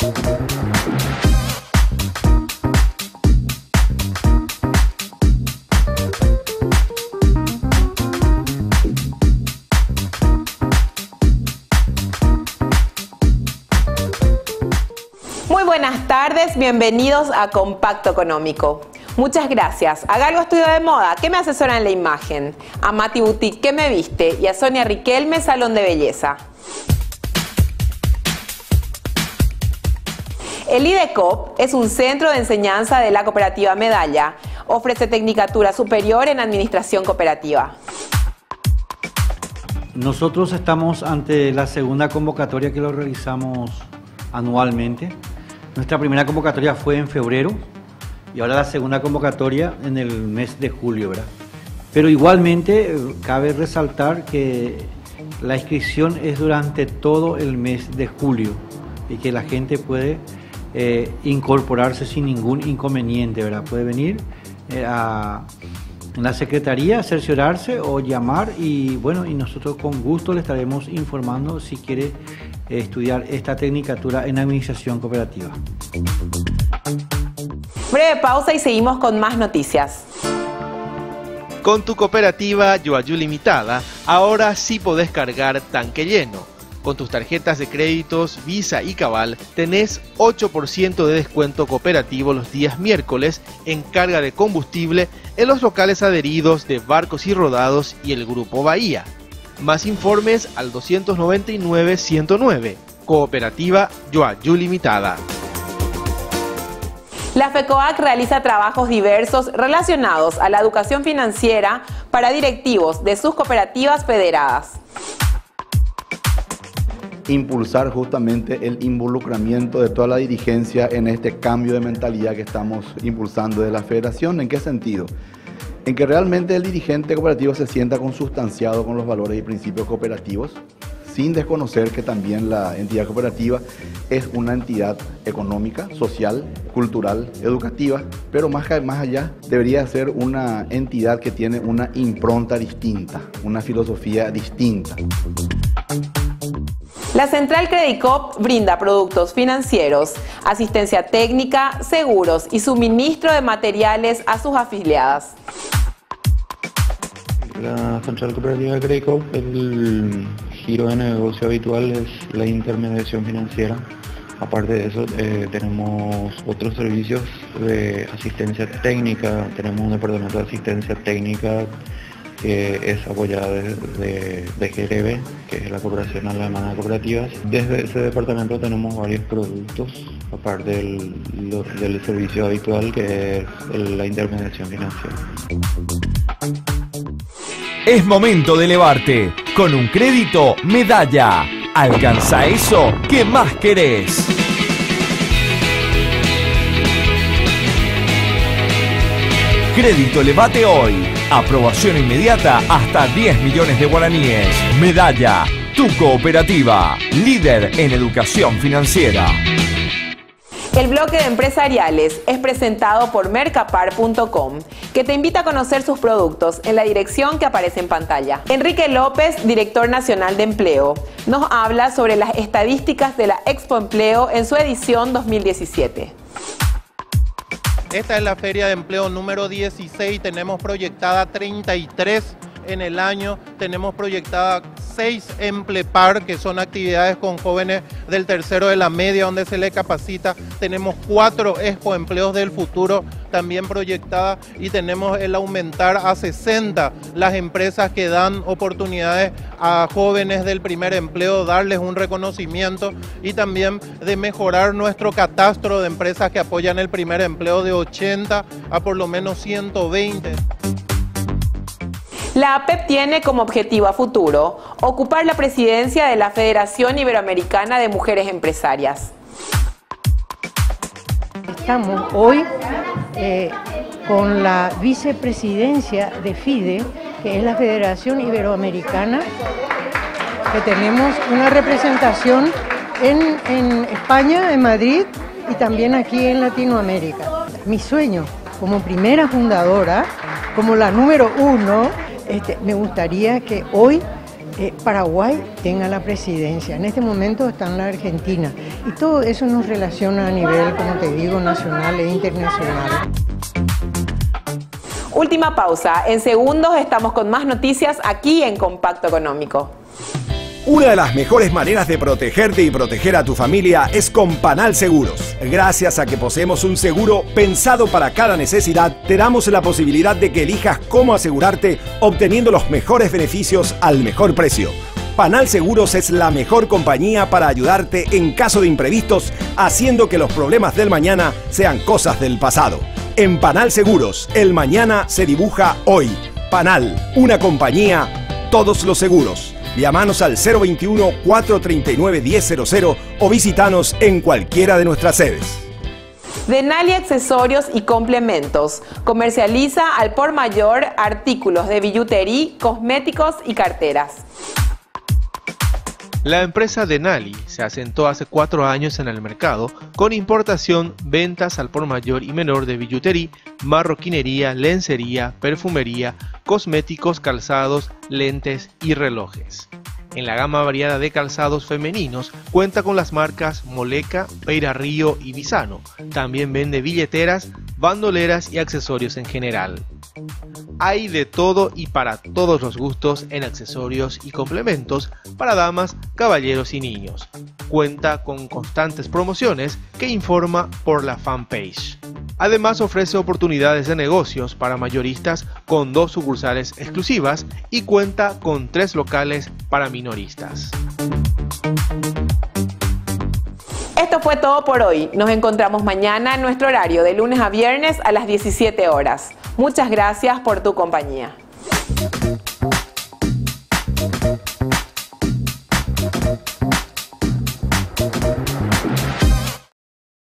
Buenas tardes, bienvenidos a Compacto Económico. Muchas gracias. A Galgo Estudio de Moda, que me asesora en la imagen. A Mati Boutique, que me viste. Y a Sonia Riquelme, Salón de Belleza. El IDECOP es un centro de enseñanza de la cooperativa Medalla. Ofrece tecnicatura superior en administración cooperativa. Nosotros estamos ante la segunda convocatoria que lo realizamos anualmente. Nuestra primera convocatoria fue en febrero y ahora la segunda convocatoria en el mes de julio, ¿verdad? Pero igualmente cabe resaltar que la inscripción es durante todo el mes de julio y que la gente puede incorporarse sin ningún inconveniente, ¿verdad? Puede venir a la secretaría, cerciorarse o llamar y bueno, y nosotros con gusto le estaremos informando si quiere estudiar esta tecnicatura en administración cooperativa. Breve pausa y seguimos con más noticias. Con tu cooperativa Yoayú Limitada, ahora sí podés cargar tanque lleno. Con tus tarjetas de créditos Visa y Cabal tenés 8% de descuento cooperativo los días miércoles en carga de combustible en los locales adheridos de Barcos y Rodados y el Grupo Bahía. Más informes al 299-109. Cooperativa Yoayú Limitada. La FECOAC realiza trabajos diversos relacionados a la educación financiera para directivos de sus cooperativas federadas. Impulsar justamente el involucramiento de toda la dirigencia en este cambio de mentalidad que estamos impulsando de la federación. ¿En qué sentido? En que realmente el dirigente cooperativo se sienta consustanciado con los valores y principios cooperativos, sin desconocer que también la entidad cooperativa es una entidad económica, social, cultural, educativa, pero más allá debería ser una entidad que tiene una impronta distinta, una filosofía distinta. La Central Credicop brinda productos financieros, asistencia técnica, seguros y suministro de materiales a sus afiliadas. La Central Cooperativa de Credicop, el giro de negocio habitual es la intermediación financiera. Aparte de eso, tenemos otros servicios de asistencia técnica, tenemos un departamento de asistencia técnica que es apoyada de GRB, que es la Corporación Alemana de Cooperativas. Desde ese departamento tenemos varios productos, aparte del servicio habitual que es la intermediación financiera. Es momento de elevarte con un crédito Medalla. Alcanza eso que más querés. Crédito Elevate hoy. Aprobación inmediata hasta 10 millones de guaraníes. Medalla, tu cooperativa, líder en educación financiera. El bloque de empresariales es presentado por Mercapar.com, que te invita a conocer sus productos en la dirección que aparece en pantalla. Enrique López, director nacional de Empleo, nos habla sobre las estadísticas de la Expo Empleo en su edición 2017. Esta es la Feria de Empleo número 16, tenemos proyectada 33 en el año, tenemos proyectada 6 Emplepar, que son actividades con jóvenes del tercero de la media donde se les capacita, tenemos 4 Expo Empleos del Futuro también proyectada y tenemos el aumentar a 60 las empresas que dan oportunidades a jóvenes del primer empleo, darles un reconocimiento y también de mejorar nuestro catastro de empresas que apoyan el primer empleo de 80 a por lo menos 120. La APEP tiene como objetivo a futuro ocupar la presidencia de la Federación Iberoamericana de Mujeres Empresarias. Estamos hoy con la vicepresidencia de FIDE, que es la Federación Iberoamericana, que tenemos una representación en España, en Madrid y también aquí en Latinoamérica. Mi sueño como primera fundadora, como la número 1, me gustaría que hoy Paraguay tenga la presidencia. En este momento está en la Argentina y todo eso nos relaciona a nivel, como te digo, nacional e internacional. Última pausa. En segundos estamos con más noticias aquí en Compacto Económico. Una de las mejores maneras de protegerte y proteger a tu familia es con Panal Seguros. Gracias a que poseemos un seguro pensado para cada necesidad, te damos la posibilidad de que elijas cómo asegurarte obteniendo los mejores beneficios al mejor precio. Panal Seguros es la mejor compañía para ayudarte en caso de imprevistos, haciendo que los problemas del mañana sean cosas del pasado. En Panal Seguros, el mañana se dibuja hoy. Panal, una compañía, todos los seguros. Llámanos al 021-439-1000 o visítanos en cualquiera de nuestras sedes. Denali Accesorios y Complementos comercializa al por mayor artículos de billutería, cosméticos y carteras. La empresa Denali se asentó hace 4 años en el mercado con importación, ventas al por mayor y menor de billutería, marroquinería, lencería, perfumería, cosméticos, calzados, lentes y relojes. En la gama variada de calzados femeninos cuenta con las marcas Moleca, Peira Río y Visano. También vende billeteras, bandoleras y accesorios en general. Hay de todo y para todos los gustos en accesorios y complementos para damas, caballeros y niños. Cuenta con constantes promociones que informa por la fanpage. Además ofrece oportunidades de negocios para mayoristas con 2 sucursales exclusivas y cuenta con 3 locales para minoristas. Esto fue todo por hoy. Nos encontramos mañana en nuestro horario de lunes a viernes a las 17 horas. Muchas gracias por tu compañía.